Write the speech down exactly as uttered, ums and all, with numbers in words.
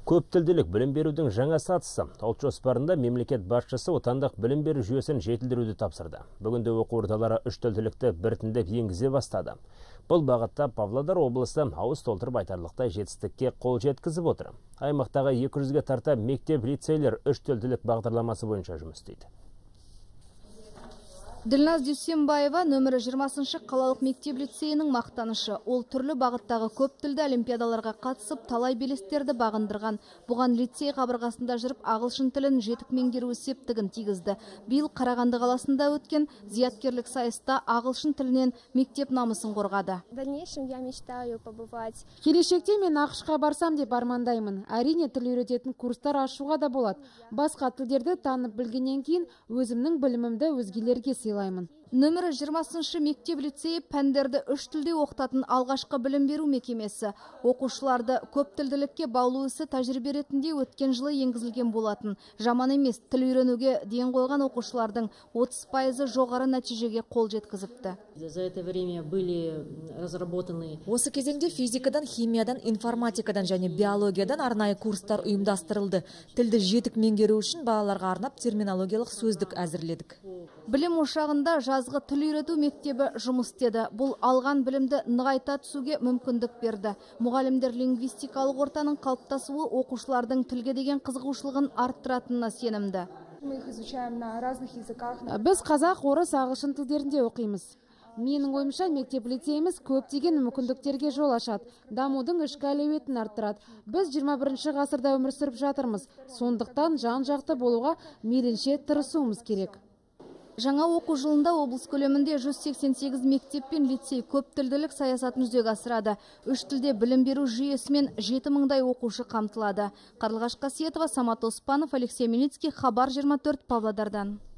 Көптілділік білім берудің жаңа сатысы. Ұлт жоспарында мемлекет басшысы отандық білім беру жүйесін жетілдіруді тапсырды. Бүгінде оқу ордалары үш тілділікті біртіндеп енгізе бастады. Бұл бағытта Павлодар облысы ауыз толтырып айтарлықтай жетістікке қол жеткізіп отыр. Аймақтағы екі жүзге тарта мектеп лицейлер үш тілділік бағдарламасы бойынша жұмыс істейді. Ділназ Дүйсенбаева нөмірі жиырмасыншы қалалық мектеп лицейінің мақтанышы. Ол түрлі бағыттағы көп тілді олимпиадаларға қатысып, талай белестерді бағындырған. Бұған лицей қабырғасында жүріп, ағылшын тілін жетік меңгеру септігін тигізді. Биыл Қарағанды қаласында өткен зияткерлік сайыста ағылшын тілінен мектеп намысын қорғады. Келешекте мен ақшқа барсам деп армандаймын. Әрине тіл үйрететін курстар ашуға да болады. Басқа тілдерді танып білгеннен кейін өзімнің білімімді өзгелерге сыйлаймын. Нөмірі жиырмасыншы мектеп лицейі пәндерді үш тілде оқытатын алғашқы білім беру мекемесі. Оқушыларды көп тілділікке баулу ісі тәжірибе ретінде өткен жылы енгізілген болатын. Жаман емес, тіл үйренуге ден қойған оқушылардың отыз пайызы жоғары нәтижеге қол жеткізіпті. Осы кезеңде физикадан, химиядан, информатикадан және биологиядан арнайы курстар ұйымдастырылды. Тілді жетік меңгеру үшін балаларға арнап терминологиялық сөздік әзірледік. Білім ошағында жазғы тіл үйрету мектебі жұмыс істеді. Бұл алған білімді нығайта түсуге мүмкіндік берді. Мұғалімдер лингвистикалық ортаның қалыптасуы оқушылардың тілге деген қызығушылығын арттыратынына сенімді. Біз қазақ, орыс, ағылшын тілдерінде оқимыз. Менің ойымша мектеп лицейіміз көптеген мүмкіндіктерге жол ашады. Дамудың ішкі әлеуетін арттырады. Біз жиырма бірінші ғасырда өмір сүріп жатырмыз. Сондықтан жан-жақты болуға мейлінше тырысуымыз керек. Жаңа оқу жылында облыс көлемінде жүз сексен сегіз мектеп пен лицей көп тілділік саясатын жүзеге асырады. Үш тілде білім беру жүйесімен жеті мыңдай оқушы қамтылады. Қарлығаш Қасиетова, Самат Оспанов, Алексей Миницкий, Хабар жиырма төрт, Павлодардан.